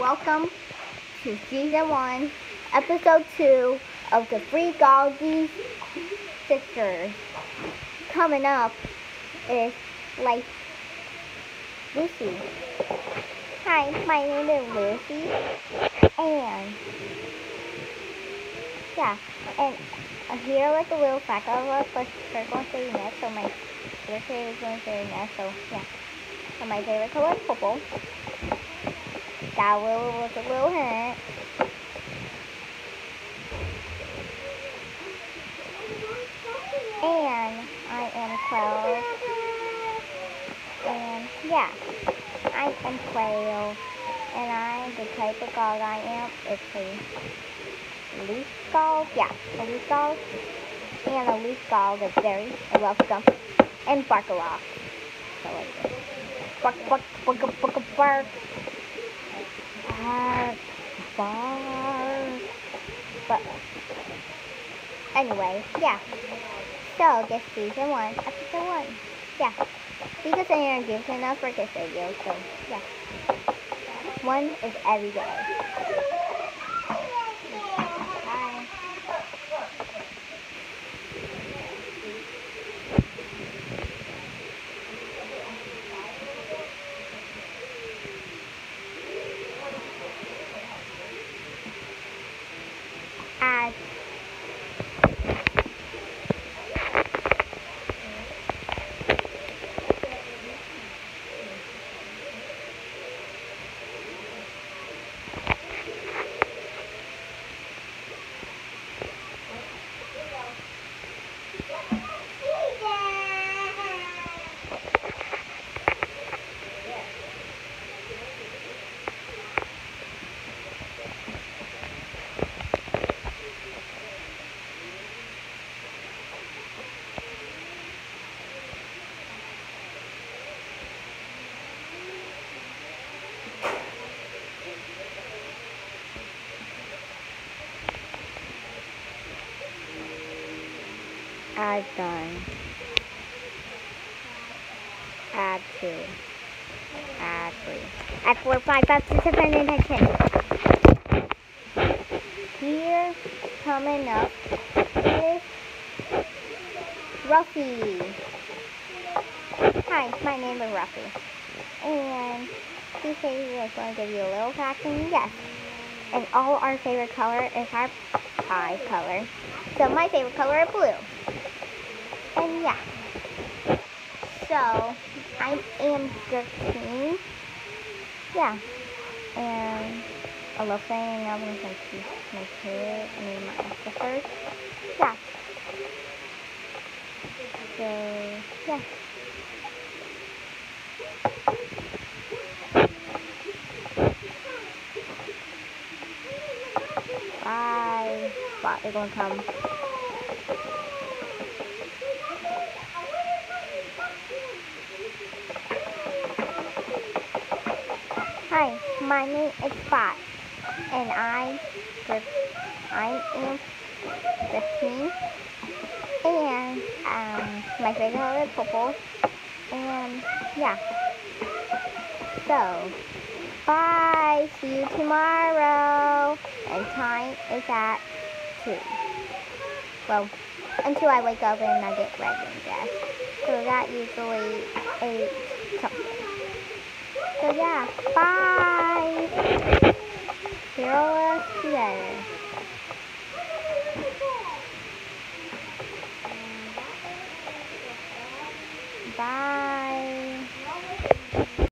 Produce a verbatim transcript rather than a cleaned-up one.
welcome to season one, episode two of the Three Golgi Sisters. Coming up is like Lucy. Hi, my name is Lucy, and yeah, and here like a little fact of us, but they're going to say next, so my birthday is going to say next, so yeah. And my favorite color is purple. That little was a little hint. And I am twelve. And yeah, I am twelve. And I, the type of dog I am, is a loose dog. Yeah, a loose dog. And a loose dog is very, I love Gump and bark a lot. So like this. Bark, bark, bark, bark, bark. Bark, bark. But anyway, yeah. So this season one, episode one. Yeah. Because I introduced enough for this video, so yeah. One is every day. Bye. As Add done. Add two. Add three. Add four, five, five, six, seven, eight, nine, ten. Here coming up is Ruffy. Hi, my name is Ruffy. And he says he was going to give you a little fact, and yes. And all our favorite color is our pie color. So my favorite color is blue. And yeah, so I am thirteen, yeah, and I love saying I'm going to say my kid, I mean my sisters, yeah, so yeah. Bye, Spot is going to come. Hi, my name is Spot, and I, I am fifteen, and um, my favorite color is purple, and yeah, so, bye, see you tomorrow, and time is at two, well, until I wake up and I get ready and dressed, so that usually eight something. So yeah, bye! Heroes together. Bye!